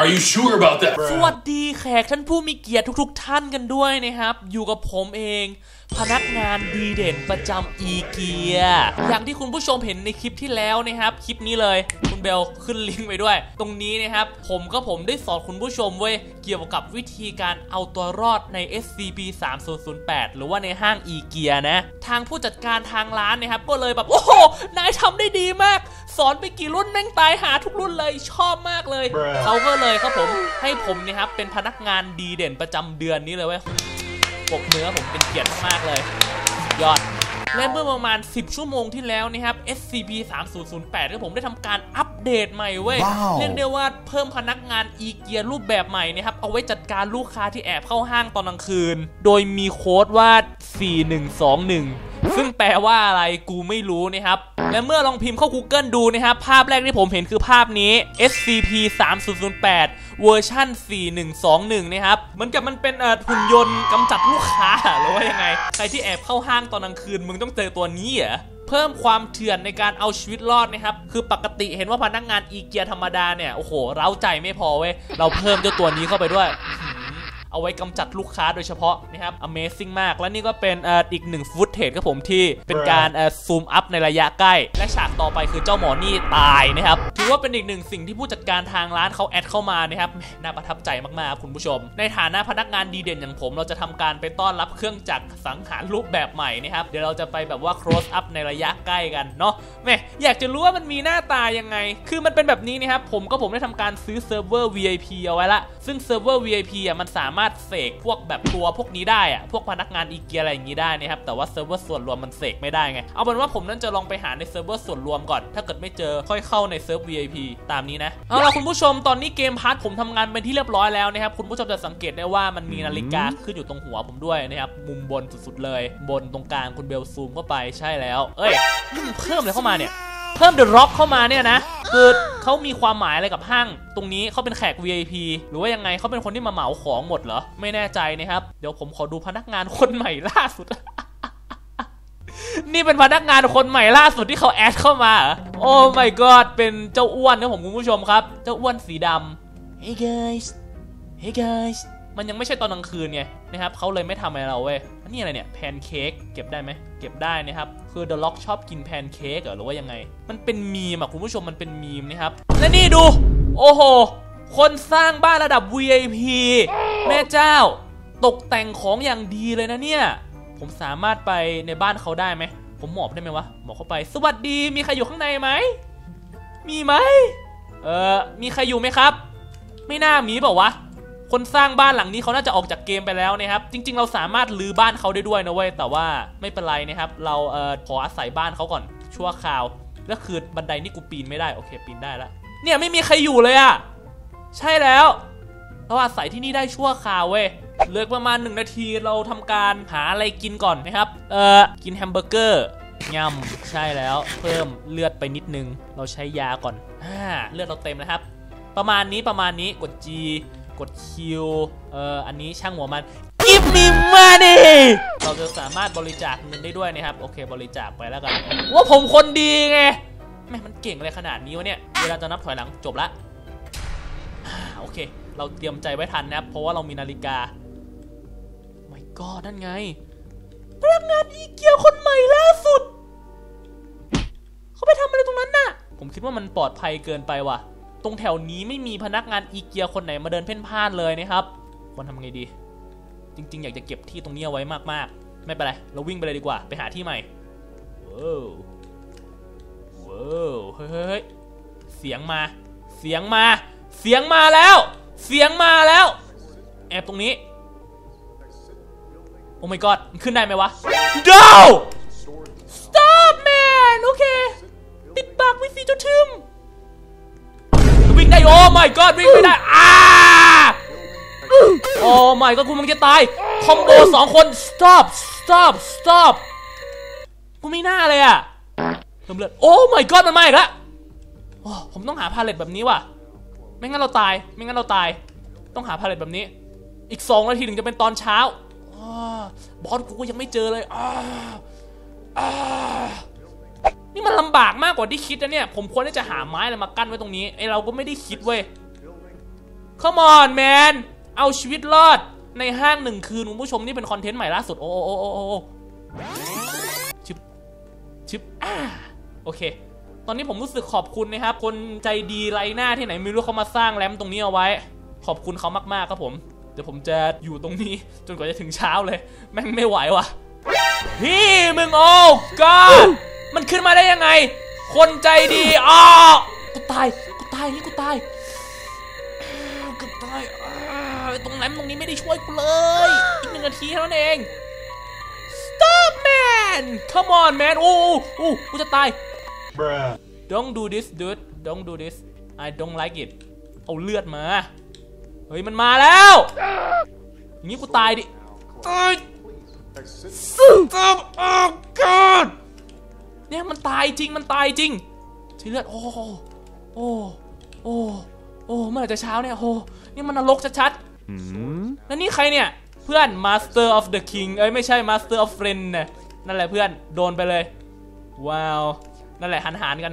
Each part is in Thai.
Are you sure about that สวัสดีแขกท่านผู้มีเกียรติทุกท่านกันด้วยนะครับอยู่กับผมเองพนักงานดีเด่นประจำอีเกียอย่างที่คุณผู้ชมเห็นในคลิปที่แล้วนะครับคลิปนี้เลยคุณเบลขึ้นลิงก์ไปด้วยตรงนี้นะครับผมได้สอนคุณผู้ชมเว้ยเกี่ยวกับวิธีการเอาตัวรอดใน SCP-3008 หรือว่าในห้างอีเกียนะทางผู้จัดการทางร้านนะครับก็เลยแบบโอ้โหนายทำได้ดีมากสอนไปกี่รุ่นแม่งตายหาทุกรุ่นเลยชอบมากเลยเขาก็เลยครับผมให้ผมนะครับเป็นพนักงานดีเด่นประจำเดือนนี้เลยเว้ยปกเนื้อผมเป็นเกียรติมากเลยยอดและเมื่อประมาณ10ชั่วโมงที่แล้วนะครับ SCP-3008 ที่ผมได้ทำการอัปเดตใหม่เว้ยเรียกได้ว่าเพิ่มพนักงานอีเกียรูปแบบใหม่นะครับเอาไว้จัดการลูกค้าที่แอบเข้าห้างตอนกลางคืนโดยมีโค้ดว่า4121ซึ่งแปลว่าอะไรกูไม่รู้นะครับและเมื่อลองพิมพ์เข้า Google ดูนะครับภาพแรกที่ผมเห็นคือภาพนี้ SCP-3008 เวอร์ชัน4121นะครับเหมือนกับมันเป็นหุ่นยนต์กำจัดลูกค้าหรือว่ายังไงใครที่แอบเข้าห้างตอนกลางคืนมึงต้องเจอตัวนี้เหรอเพิ่มความเถื่อนในการเอาชีวิตรอดนะครับคือปกติเห็นว่าพนักงานอีเกียธรรมดาเนี่ยโอ้โหเร้าใจไม่พอเว้ยเราเพิ่มเจ้าตัวนี้เข้าไปด้วยเอาไว้กำจัดลูกค้าโดยเฉพาะนะครับ Amazing มากและนี่ก็เป็นอีกหนึ่งฟุตเทจครับผมที่เป็นการซูมอัพในระยะใกล้และฉากต่อไปคือเจ้าหมอนี่ตายนะครับถือว่าเป็นอีกหนึ่งสิ่งที่ผู้จัดการทางร้านเขาแอดเข้ามานะครับน่าประทับใจมากๆคุณผู้ชมในฐานะพนักงานดีเด่นอย่างผมเราจะทำการไปต้อนรับเครื่องจักรสังหารรูปแบบใหม่นะครับเดี๋ยวเราจะไปแบบว่า close up ในระยะใกล้กันเนาะแม่อยากจะรู้ว่ามันมีหน้าตายังไงคือมันเป็นแบบนี้นะครับผมได้ทำการซื้อเซิร์ฟเวอร์ VIP เอาไว้ละซึ่งเซิร์ฟเวอร์ VIP มันสามารถเสกพวกแบบตัวพวกนี้ได้อะพวกพนักงานอีเกียอะไรอย่างนี้ได้นะครับแต่ว่าเซิร์ฟเวอร์ส่วนรวมมันเสกไม่ได้ไงเอาเป็นว่าผมนั่นจะลองไปหาในเซิร์ฟเวอร์ส่วนรวมก่อนถ้าเกิดไม่เจอค่อยเข้าในเซิร์ฟ VIP ตามนี้นะเอาล่ะคุณผู้ชมตอนนี้เกมพาร์ทผมทำงานเป็นที่เรียบร้อยแล้วนะครับคุณผู้ชมจะสังเกตได้ว่ามันมีนาฬิกาขึ้นอยู่ตรงหัวผมด้วยนะครับมุมบนสุดๆเลยบนตรงกลางคุณเบลซูมเข้าไปใช่แล้วเอ้ยนี่มันเพิ่มอะไรเข้ามาเนี่ยเพิ่ม The Rock เข้ามาเนี่ยนะคือเขามีความหมายอะไรกับห้างตรงนี้เขาเป็นแขก VIP หรือว่ายังไงเขาเป็นคนที่มาเหมาของหมดเหรอไม่แน่ใจนะครับเดี๋ยวผมขอดูพนักงานคนใหม่ล่าสุด นี่เป็นพนักงานคนใหม่ล่าสุดที่เขาแอดเข้ามาโอ้ my god เป็นเจ้าอ้วนนะผมคุณผู้ชมครับเจ้าอ้วนสีดำ Hey guys Hey guys มันยังไม่ใช่ตอนกลางคืนไงนะครับเขาเลยไม่ทำอะไรเราเว้ยอันนี้อะไรเนี่ยแพนเค้กเก็บได้ไหมเก็บได้นะครับคือ The Rock ชอบกินแพนเค้กหรือว่ายังไงมันเป็นมีมอะคุณผู้ชมมันเป็นมีมนะครับและนี่ดูโอ้โหคนสร้างบ้านระดับ VIP แม่เจ้าตกแต่งของอย่างดีเลยนะเนี่ยผมสามารถไปในบ้านเขาได้ไหมผมหมอบได้ไหมวะหมอบเข้าไปสวัสดีมีใครอยู่ข้างในไหมมีไหมมีใครอยู่ไหมครับไม่น่ามีเปล่าวะคนสร้างบ้านหลังนี้เขาน่าจะออกจากเกมไปแล้วนะครับจริงๆเราสามารถรื้อบ้านเขาได้ด้วยนะเว้ยแต่ว่าไม่เป็นไรนะครับเราขออาศัยบ้านเขาก่อนชั่วคราวแล้วคือบันไดนี่กูปีนไม่ได้โอเคปีนได้แล้วเนี่ยไม่มีใครอยู่เลยอะใช่แล้วเราอาศัยที่นี่ได้ชั่วคราวเว้ยเหลือประมาณ1นาทีเราทำการหาอะไรกินก่อนนะครับกินแฮมเบอร์เกอร์ยำใช่แล้วเพิ่มเลือดไปนิดนึงเราใช้ยาก่อนเลือดเราเต็มนะครับประมาณนี้กด Gกด Q อันนี้ช่างหัวมัน Give me money เราจะสามารถบริจาคเงินได้ด้วยนะครับโอเคบริจาคไปแล้วกันว่าผมคนดีไงแม่มันเก่งอะไรขนาดนี้วะเนี่ยเวลาจะนับถอยหลังจบละโอเคเราเตรียมใจไว้ทันนะครับเพราะว่าเรามีนาฬิกาไม่ก็นั่นไงพนักงานอีเกียคนใหม่ล่าสุดเขาไปทำอะไรตรงนั้นน่ะผมคิดว่ามันปลอดภัยเกินไปว่ะตรงแถวนี้ไม่มีพนักงานอีเกียคนไหนมาเดินเพ่นพ่านเลยนะครับควรทำไงดีจริงๆอยากจะเก็บที่ตรงนี้เอาไว้มากๆไม่เป็นไรเราวิ่งไปเลยดีกว่าไปหาที่ใหม่ว้าวเฮ้ยเสียงมาแล้วแอบตรงนี้โอ้ my god ขึ้นได้ไหมวะ No Stop man โอเคปิดปากไว้สิเจ้าทึมวิ่งได้โอ้ my god วิ่งไม่ได้โอ้ my god กูมึงจะตายคอมโบ2คน stop กูไม่น่าเลยอะเริ่มเลือดโอ้ my god มันมาอีกแล้วผมต้องหาพาเลตแบบนี้ว่ะไม่งั้นเราตายต้องหาพาเลตแบบนี้อีก2นาทีถึงจะเป็นตอนเช้าบอสกูก็ยังไม่เจอเลยนี่มันลำบากมากกว่าที่คิดนะเนี่ยผมควรที่จะหาไม้อะไรมากั้นไว้ตรงนี้ไอเราก็ไม่ได้คิดเว้ย Come on man เอาชีวิตรอดในห้าง1 คืนคุณผู้ชมนี่เป็นคอนเทนต์ใหม่ล่าสุดโอ้ชิบโอเคตอนนี้ผมรู้สึกขอบคุณนะครับคนใจดีไร้หน้าที่ไหนไม่รู้เขามาสร้างแรมตรงนี้เอาไว้ขอบคุณเขามากๆครับผมเดี๋ยวผมจะอยู่ตรงนี้จนกว่าจะถึงเช้าเลยแม่งไม่ไหวว่ะพี่มึงโอ้ก็มันขึ้นมาได้ยังไงคนใจดีกูตายนี่กูตายตรงนั้นตรงนี้ไม่ได้ช่วยกูเลยอีก1 นาทีเท่านั้นเอง Stop man Come on man โอ้กูจะตาย Don't do this dude Don't do this I don't like it เอาเลือดมาเฮ้ยมันมาแล้วอย่างนี้กูตายดิStop oh god เนี่ยมันตายจริงใช้เลือดโอ้เมื่อไหร่จะเช้าเนี่ยโอ้นี่มันนรกชัดๆแล้วนี่ใครเนี่ยเพื่อน Master of the King ไม่ใช่ Master of Friend นะนั่นแหละเพื่อนโดนไปเลยว้าวนั่นแหละหันกัน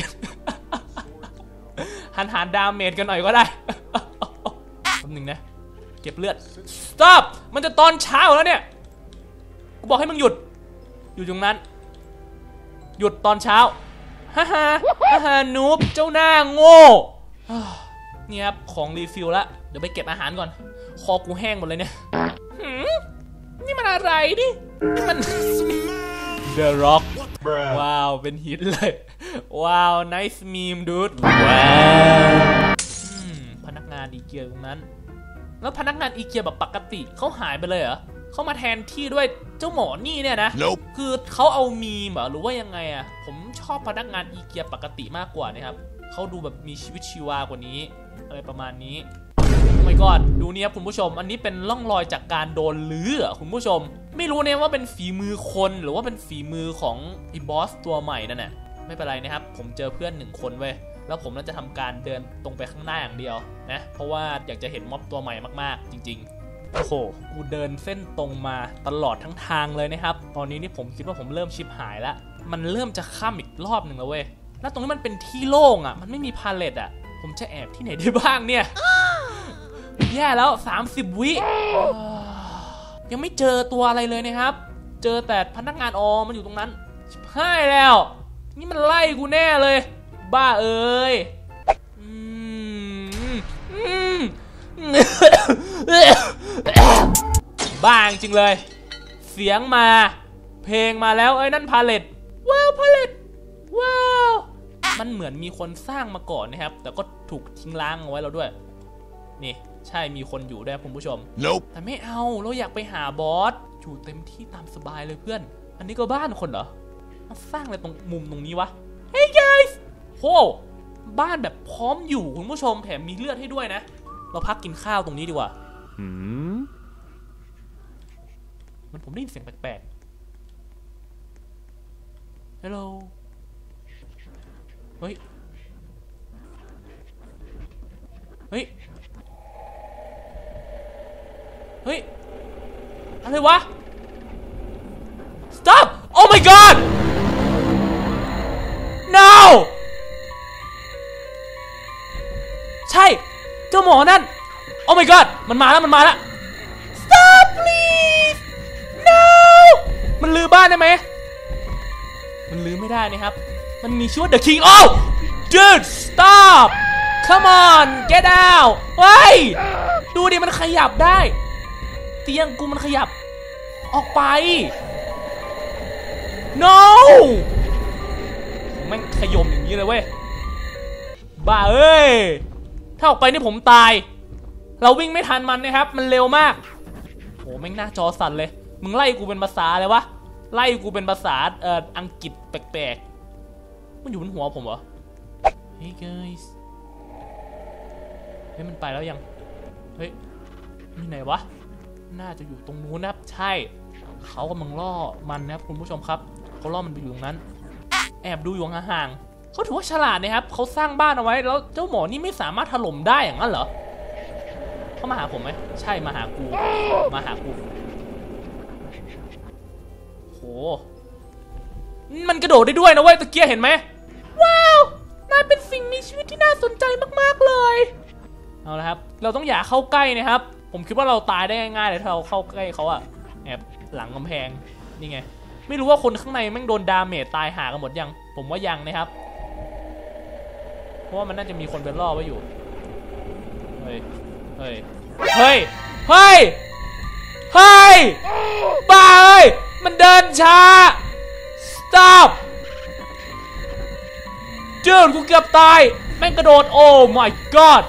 หันดาเมจกันหน่อยก็ได้แป๊บนึงนะเก็บเลือด Stop มันจะตอนเช้าแล้วเนี่ยกูบอกให้มึงหยุดตรงนั้นหยุดตอนเช้าฮ่านูบเจ้าหน้าโง่นี่ครับของรีฟิลละเดี๋ยวไปเก็บอาหารก่อนคอกูแห้งหมดเลยเนี่ยนี่มันอะไรดินี่มัน The Rock ว้าวเป็นฮิตเลยว้าว nice meme dude ว้าวพนักงานอีเกียตรงนั้นแล้วพนักงานอีเกียแบบปกติเขาหายไปเลยเหรอเขามาแทนที่ด้วยเจ้าหมอนี่เนี่ยนะ คือเขาเอามีมหรือว่ายังไงอะผมชอบพนักงานอีเกียปกติมากกว่านะครับเขาดูแบบมีชีวิตชีวากว่านี้อะไรประมาณนี้ไม่กอดดูนี่ครับคุณผู้ชมอันนี้เป็นร่องรอยจากการโดนลื้อคุณผู้ชมไม่รู้เนี่ยว่าเป็นฝีมือคนหรือว่าเป็นฝีมือของไอ้บอสตัวใหม่นั่นแหละไม่เป็นไรนะครับผมเจอเพื่อน1 คนเว้ยแล้วผมน่าจะทำการเดินตรงไปข้างหน้าอย่างเดียวนะเพราะว่าอยากจะเห็นม็อบตัวใหม่มากๆจริงๆโอ้โหกูเดินเส้นตรงมาตลอดทั้งทางเลยนะครับตอนนี้นี่ผมคิดว่าผมเริ่มชิบหายแล้วมันเริ่มจะข้ามอีกรอบหนึ่งแล้วเว้ยแล้วตรงนี้มันเป็นที่โล่งอ่ะมันไม่มีพาเลทอ่ะผมจะแอบที่ไหนได้บ้างเนี่ยแย่แล้ว30 วิยังไม่เจอตัวอะไรเลยนะครับเจอแต่พนักงานมันอยู่ตรงนั้นชิบหายแล้วนี่มันไล่กูแน่เลยบ้าเอ้ยบ้าจริงเลยเสียงมาเพลงมาแล้วนั่นพาเลทว้าวพาเลทว้าวมันเหมือนมีคนสร้างมาก่อนนะครับแต่ก็ถูกทิ้งร้างเอาไว้แล้วด้วยนี่ใช่มีคนอยู่ด้วยคุณผู้ชม nope. แต่ไม่เอาเราอยากไปหาบอสอยู่เต็มที่ตามสบายเลยเพื่อนอันนี้ก็บ้านคนเหรอมาสร้างอะไรตรงมุมตรงนี้วะ Hey guys โหบ้านแบบพร้อมอยู่คุณผู้ชมแถมมีเลือดให้ด้วยนะเราพักกินข้าวตรงนี้ดีกว่ามันผมได้ยินเสียงแปลกๆ Hello เฮ้ยอะไรวะ Stop Oh my god No ใช่เจ้าหมอนั่น Oh my god มันมาแล้ว Stop please No มันลือบ้านได้ไหมมันลือไม่ได้นะครับมันมีชื่อว่า The King Oh Dude Stop Come on Get out เฮ้ยดูดิมันขยับได้เตียงกูมันขยับออกไป No แม่งขยมอย่างนี้เลยเว้ยบ้าเอ้ยถ้าออกไปนี่ผมตายเราวิ่งไม่ทันมันนะครับมันเร็วมากโหแม่งหน้าจอสั่นเลยมึงไล่กูเป็นภาษาอะไรวะไล่กูเป็นภาษาอังกฤษแปลกๆมันอยู่บนหัวผมเหรอ Hey guys เฮ้ยมันไปแล้วยังเฮ้ยนี่ไหนวะน่าจะอยู่ตรงนู้นนะครับใช่เขากำลังล่อมันนะครับคุณผู้ชมครับเขาล่อมันไปอยู่ตรงนั้นแอบดูอยู่ห่างๆเขาถือว่าฉลาดนะครับเขาสร้างบ้านเอาไว้แล้วเจ้าหมอนี่ไม่สามารถถล่มได้อย่างนั้นเหรอเขามาหาผมไหมใช่มาหากูโหมันกระโดดได้ด้วยนะเว้ยตะเกียเห็นไหมว้าวนายเป็นสิ่งมีชีวิตที่น่าสนใจมากๆเลยเอาละครับเราต้องอย่าเข้าใกล้นะครับผมคิดว่าเราตายได้ง่ายๆเลยถ้าเราเข้าใกล้เขาอะแอบหลังกำแพงนี่ไงไม่รู้ว่าคนข้างในแม่งโดนดาเมจตายหากันหมดยังผมว่ายังนะครับเพราะว่ามันน่าจะมีคนเป็นล่อไว้อยู่เฮ้ยเฮ้ยเฮ้ยเฮ้ยเฮ้ยบ้าเอ้ยมันเดินช้า stop เจืดกูเกือบตายแม่งกระโดดโอ้ my god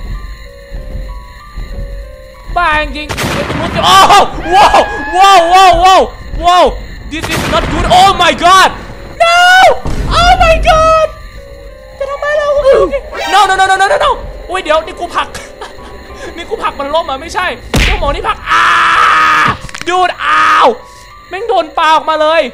บ้าจริงๆโอ้ว้าวว้าวว้าวว้าวว้าว this is not good oh my god no oh my god จะทำไมเรา no no no no no no โอ้ยเดี๋ยวนี่กูผลักนี่กูผลักมันล้มอ่ะไม่ใช่เจ้าหมอนี่ผลักดูดอ้าวแม่งโดนปาออกมาเลย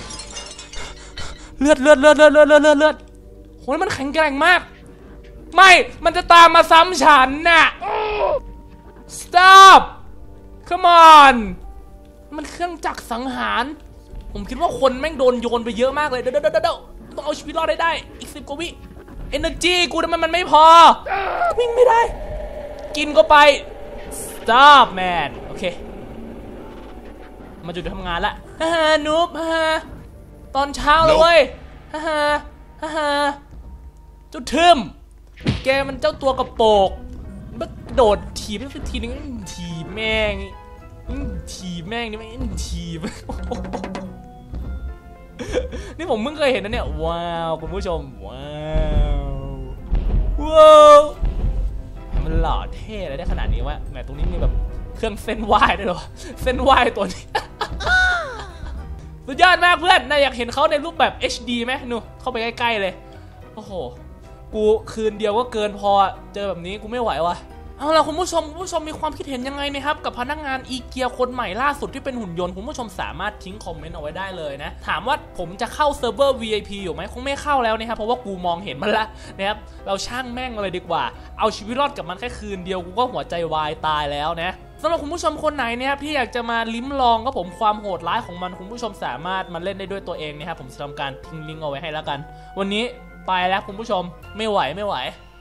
เลือดโหมันแข็งแกร่งมากไม่มันจะตามมาซ้ำฉันน่ะ stop come on มันเครื่องจักรสังหารผมคิดว่าคนแม่งโดนโยนไปเยอะมากเลยเดี๋ยวต้องเอาชีวิตรอดได้อีก10 กว่าวิ energy กูทำไมมันไม่พอวิ่งไม่ได้กินก็ไป stop man โอเคมาจุดทำงานละนูบตอนเช้าเลยเว้ยจุดทึมแกมันเจ้าตัวกระโปกมันโดดถีบสักทีนึงถีบแม่งนี่ไม่ถีบนี่ผมเพิ่งเคยเห็นนะเนี่ยว้าวคุณผู้ชมว้าวมันหล่อเท่อะไรได้ขนาดนี้วะแหมตรงนี้มีแบบเครื่องเส้นไหว้ด้วยเหรอเส้นไหว้ตัวนี้สุดยอดมากเพื่อนน่าอยากเห็นเขาในรูปแบบ HD ไหมนู่เข้าไปใกล้ๆเลยโอ้โหกูคืนเดียวก็เกินพอเจอแบบนี้กูไม่ไหววะเอาล่ะคุณผู้ชมมีความคิดเห็นยังไงนะครับกับพนักงานอีเกียคนใหม่ล่าสุดที่เป็นหุ่นยนต์คุณผู้ชมสามารถทิ้งคอมเมนต์เอาไว้ได้เลยนะถามว่าผมจะเข้าเซิร์ฟเวอร์ VIP อยู่ไหมคงไม่เข้าแล้วนะครับเพราะว่ากูมองเห็นมันละนะครับเราช่างแม่งเลยดีกว่าเอาชีวิตรอดกับมันแค่คืนเดียวกูก็หัวใจวายตายแล้วนะสำหรับคุณผู้ชมคนไหนนะครับที่อยากจะมาลิ้มลองก็ผมความโหดร้ายของมันคุณผู้ชมสามารถมาเล่นได้ด้วยตัวเองนะครับผมจะทำการทิ้งลิงก์เอาไว้ให้แล้วกันวันนี้ไปแล้วคุณผู้ชมไม่ไหว